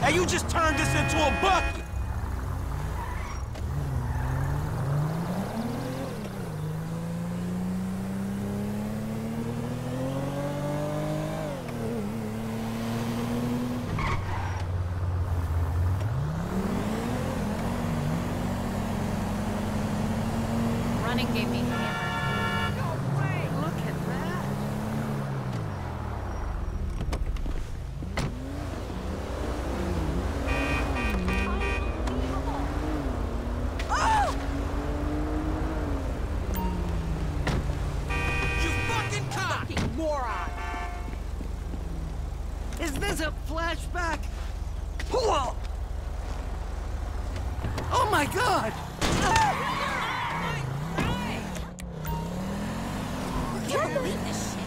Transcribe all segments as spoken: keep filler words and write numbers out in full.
Hey, you just turned this into a bucket! Running gave me hammer. No way! Look at that! Oh! You fucking cock! Fucking moron! Is this a flashback? Oh my god! I can't believe this shit.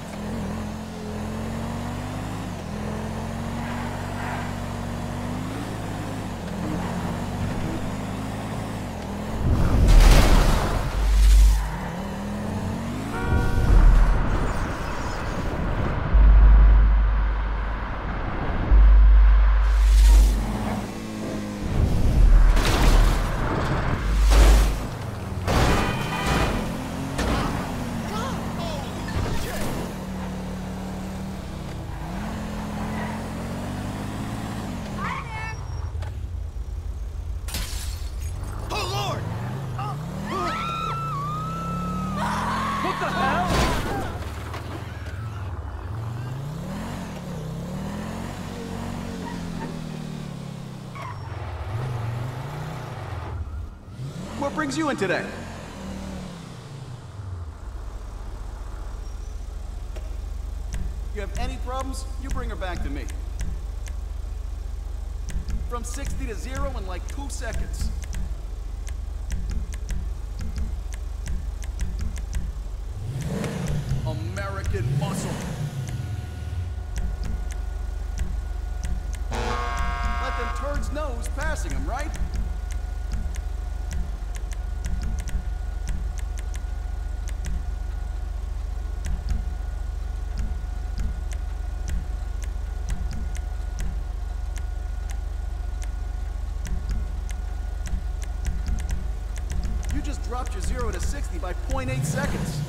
What brings you in today? You have any problems, you bring her back to me. From sixty to zero in like two seconds. American muscle. Let them turds know who's passing them, right? You just dropped your zero to sixty by zero point eight seconds.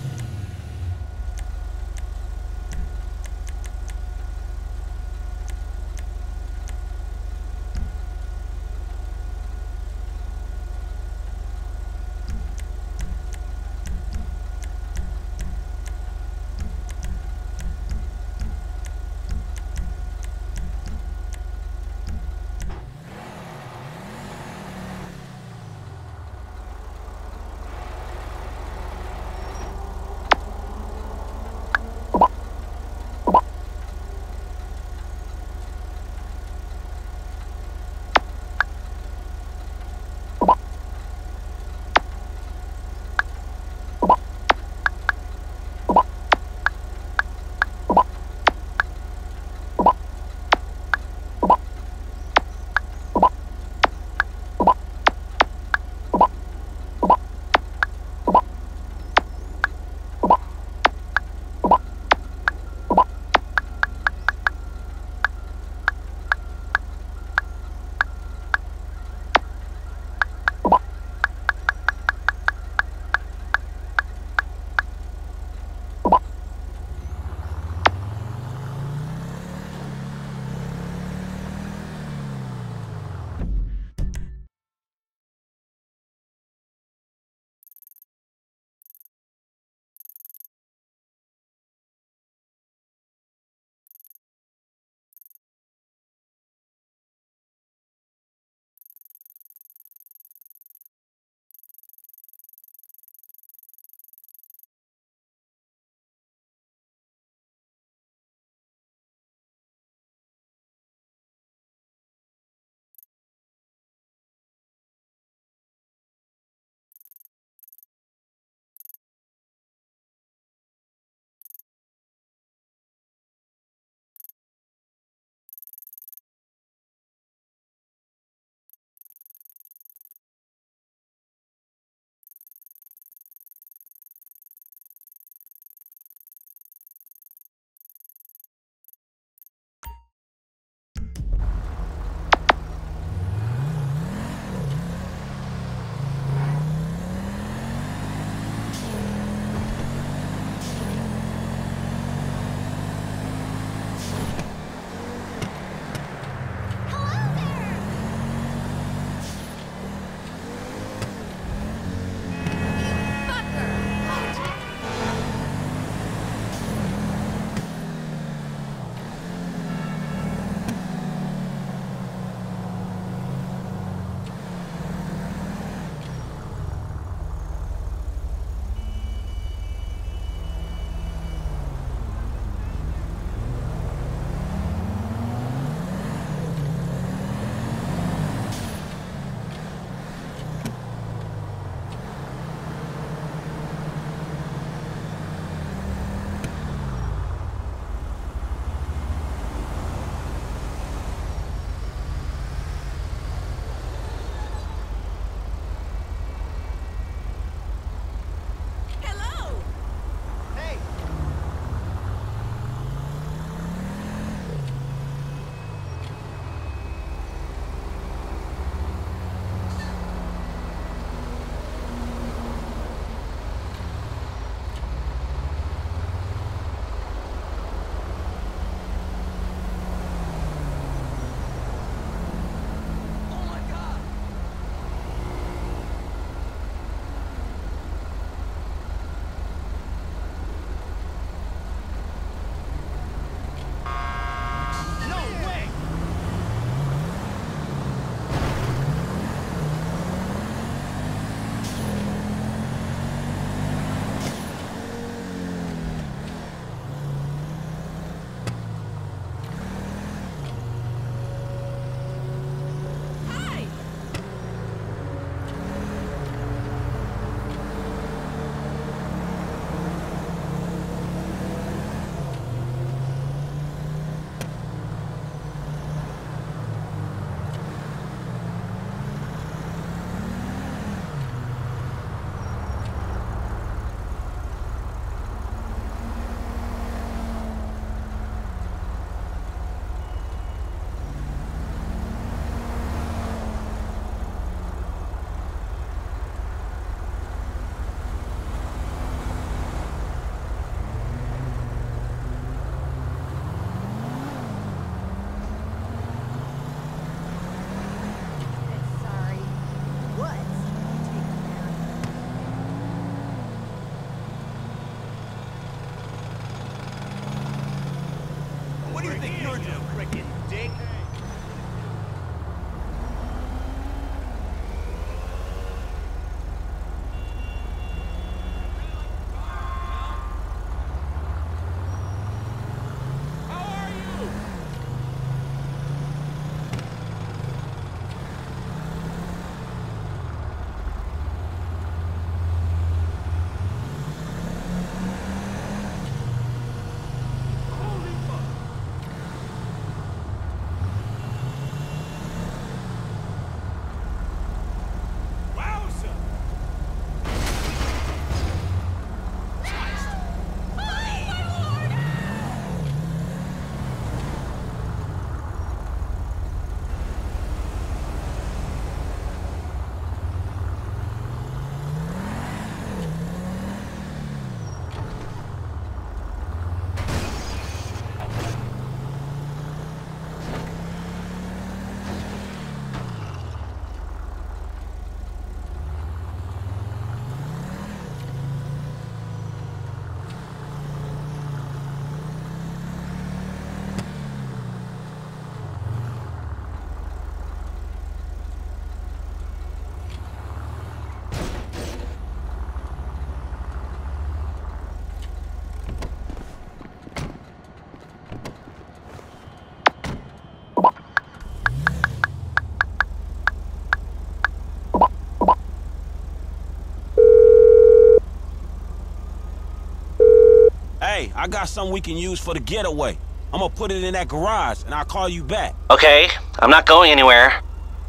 I got something we can use for the getaway. I'm gonna put it in that garage, and I'll call you back. Okay, I'm not going anywhere.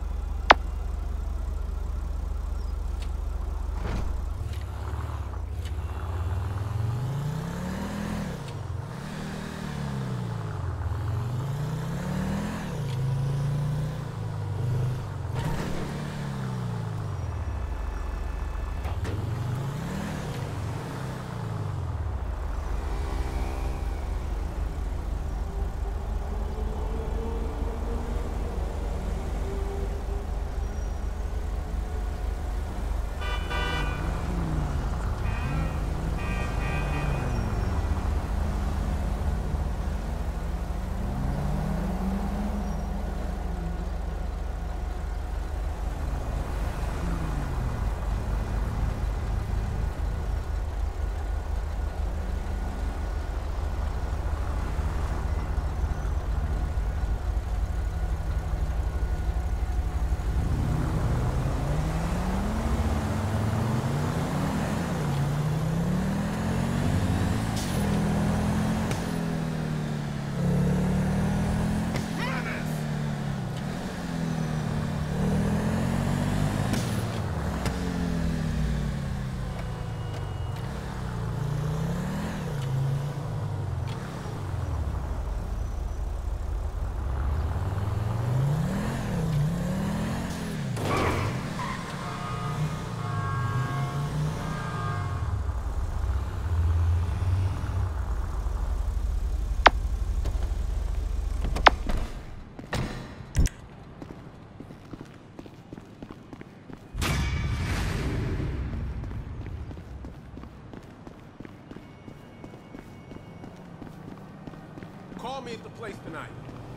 Call me at the place tonight.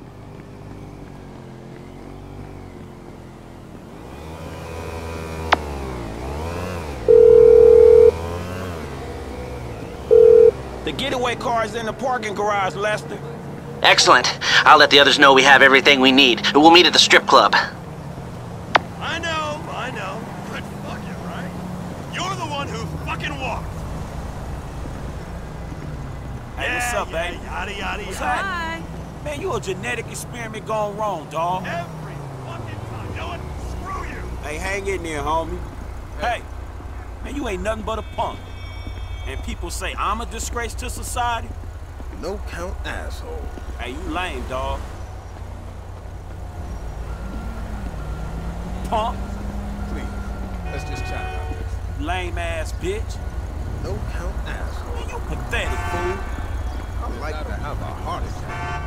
The getaway car is in the parking garage, Lester. Excellent. I'll let the others know we have everything we need. We'll meet at the strip club. I know, I know. But fuck it, right? You're the one who fucking walked. Hey, what's up, yeah, baby? Yada, yada, What's yada. happening? Man, you a genetic experiment gone wrong, dawg. Every fucking time. You know what? Screw you. Hey, hang in there, homie. Hey, man, you ain't nothing but a punk. And people say I'm a disgrace to society? No count asshole. Hey, you lame, dawg. Punk, Please, let's just chat about this. lame ass bitch. No count asshole. Man, you pathetic, fool. I like to have a heart attack.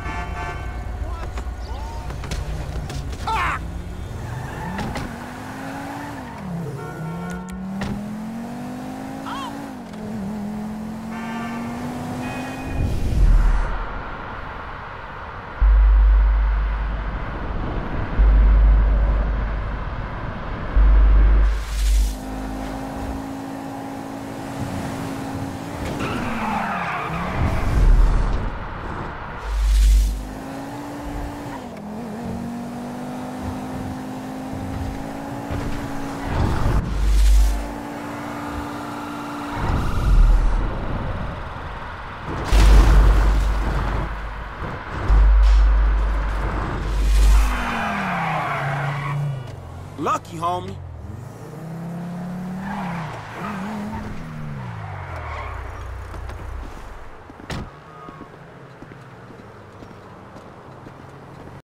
Lucky, homie.